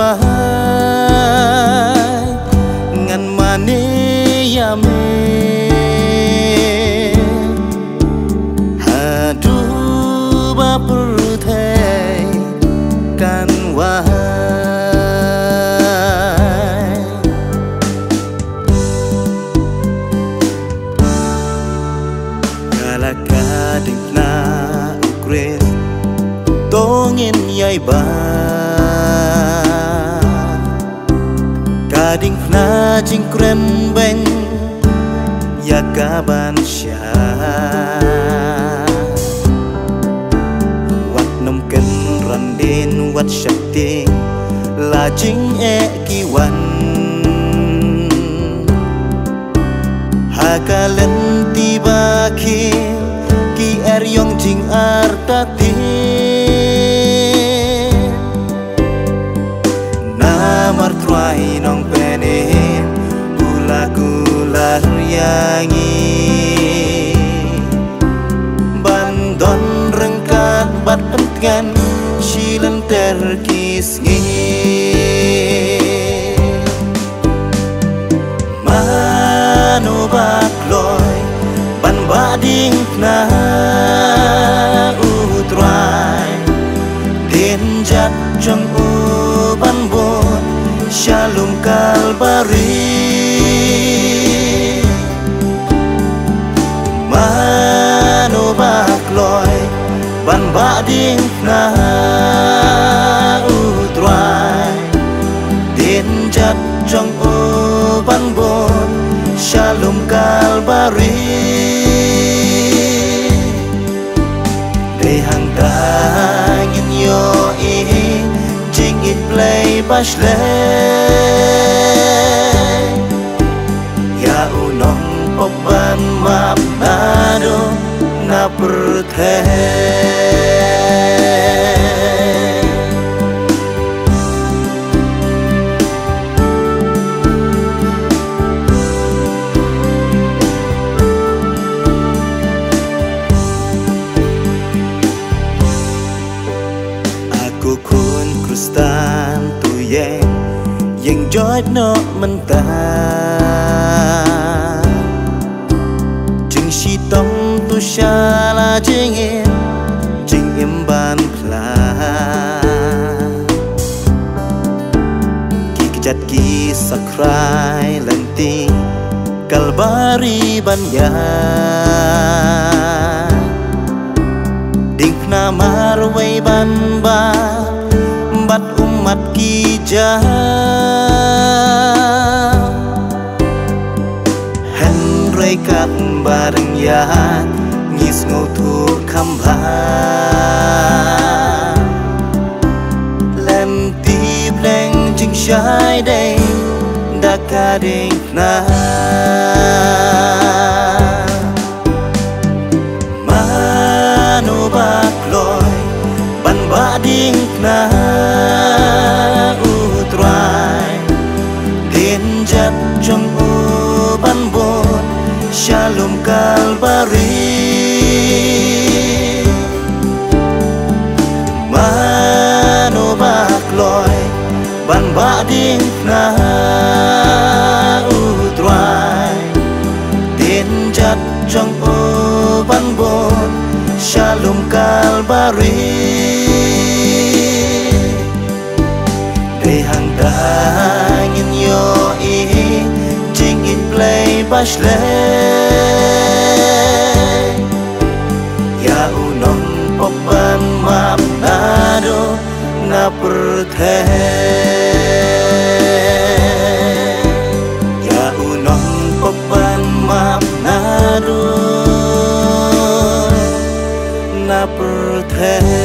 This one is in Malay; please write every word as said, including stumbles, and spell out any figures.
wai ngan mane yame hadu baperthai kan wai galaka dikna ukre tongin yai ba kading na jingkren beng ya kaban sya wat nom ken randin wat shakti la jing e kiwan hakalen tiba ki ki er yong jing artati martruai nong pene gula gula yangi bandon rengkat bat entgan silen terkis ngi mano bakloy ban bading na utrai denjat jong u ban bon Shalom Kalbari mano bakloy ban bading na utrai denjat jong o ban bon Shalom Kalbari dehang dangin yo i jing it play bashle ya unong poban map nado na perthe aku kun krustan tu yang yang joy no mentah jing si tong tu shala jing im jing im ban pla ki kejat ki sakrai lenti kalbari ban ya ding na marway ban ba bat umat kija Henry kat bareng ya ngis ngutu kamba lenti bleng jing shai day dakading na mano bakloy ban bading na utrai denjat jong u ban bon Shalom Kalbari mano bakloy ban bading na utrai denjat jong u ban bon Shalom Kalbari dehang dangin yo i jing it play bashle ya unong poban map nado na perthe ya unong poban map nado na perthe